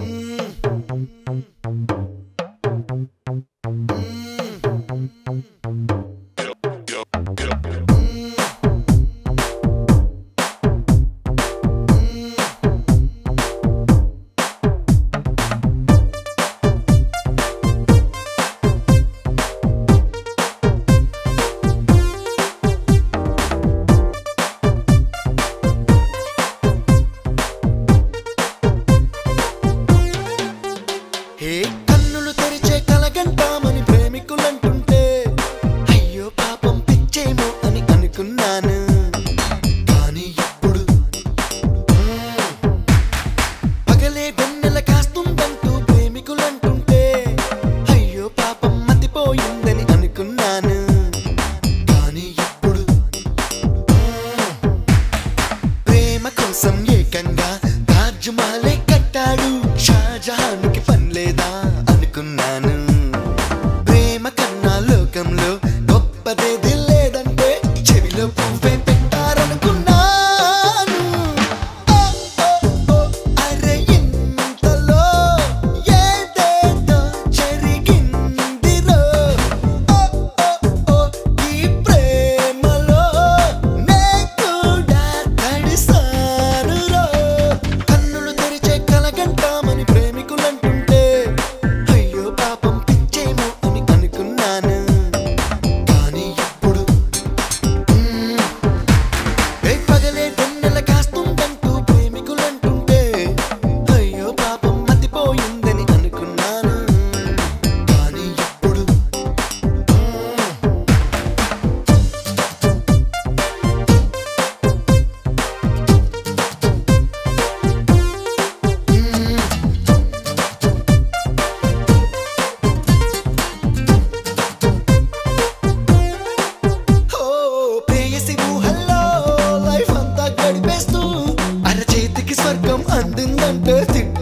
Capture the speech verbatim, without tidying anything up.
కన్నులు తెరిచే కలగంటామని ప్రేమికులంటుంటే అయ్యో పాపం పిచ్చేమో అని అనుకున్నాను. కానీ ఇప్పుడు పగలే వెన్నెల కాస్తుందంటూ ప్రేమికులంటుంటే అయ్యో పాపం మతిపోయిందని అనుకున్నాను. కానీ ఇప్పుడు ప్రేమ కోసం ఏకంగా తాజ్ మహలే కట్టాడు షాజహాన్కి పనిలేదా అనుకున్నాను. ప్రేమ కన్నా లోకంలో గొప్పదేది లేదంటే చెవిలో పువ్వే పెట్టారనుకున్నాను. అరే ఇంతలో ఏదేదో జరిగిందిరో. ఈ ప్రేమలో నే కూడా తడిసానురో. కన్నులు తెరిచే కలగంటామని ప్రేమికులంటుంటే అయ్యో పాపం పిచ్చేమో అని అనుకున్నాను. కానీ ఇప్పుడు ఏ పగలే వెన్నెల కాస్తుందంటూ ప్రేమికులంటుంటే అయ్యో పాపం మతిపోయిందని అనుకున్నాను. కానీ ఇప్పుడు ప్రేయసి ఊహల్లో లైఫ్ అంతా గడిపేస్తూ అరచేతికి స్వర్గం అందిందంటే